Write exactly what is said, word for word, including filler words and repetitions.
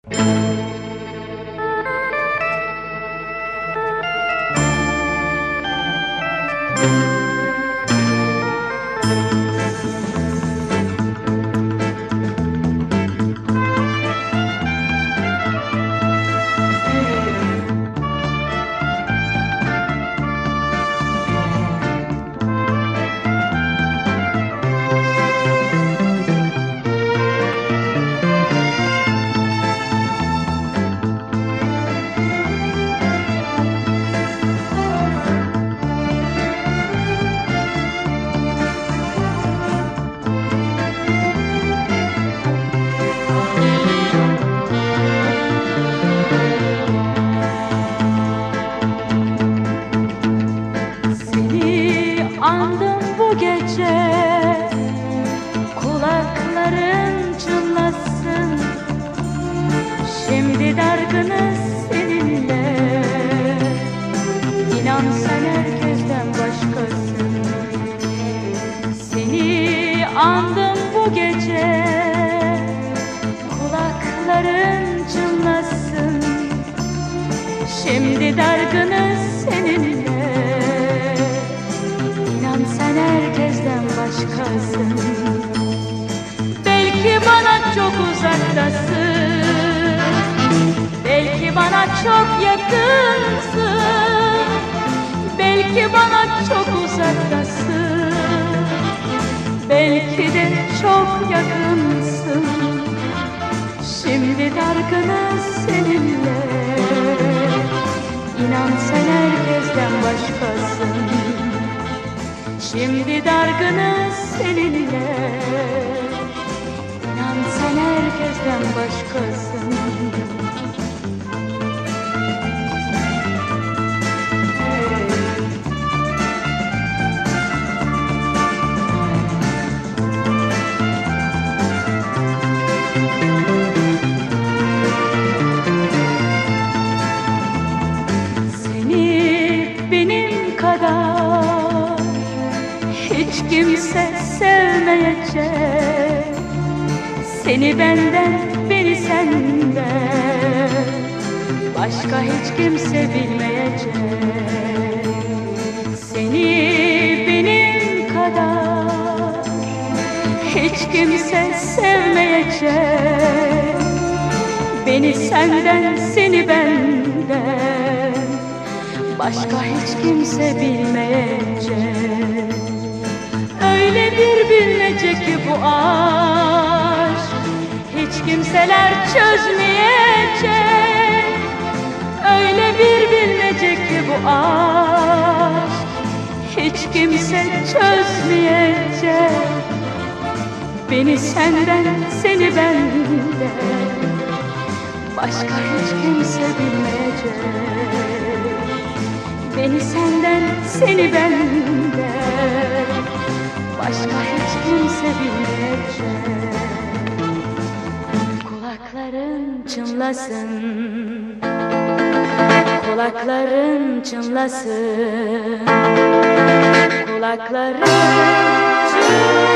Andım bu gece, kulakların çınlasın. Şimdi dargınız seninle, İnan sen herkesten başkasın. Seni andım bu gece, kulakların çınlasın. Şimdi dargınız seninle, sen herkesten başkasın. Belki bana çok uzaktasın, belki bana çok yakınsın. Belki bana çok uzaktasın, belki de çok yakınsın. Şimdi dargınız seninle, İnan sen herkesten başkasın. Şimdi dargınız seninle, İnan sen herkesten başkasın. Seni benim kadar hiç kimse sevmeyecek. Seni benden, beni senden başka hiç kimse bilmeyecek. Seni benim kadar hiç kimse sevmeyecek. Beni senden, seni benden başka hiç kimse bilmeyecek. Öyle bir bilinecek ki bu aşk hiç kimseler çözmeyecek. Öyle bir bilinecek ki bu aşk hiç kimse çözmeyecek. Beni senden, seni benden başka hiç kimse bilmeyecek. Beni senden, seni benden başka hiç kimse bilmeyecek. Kulakların çınlasın, kulakların çınlasın, kulakların çınlasın.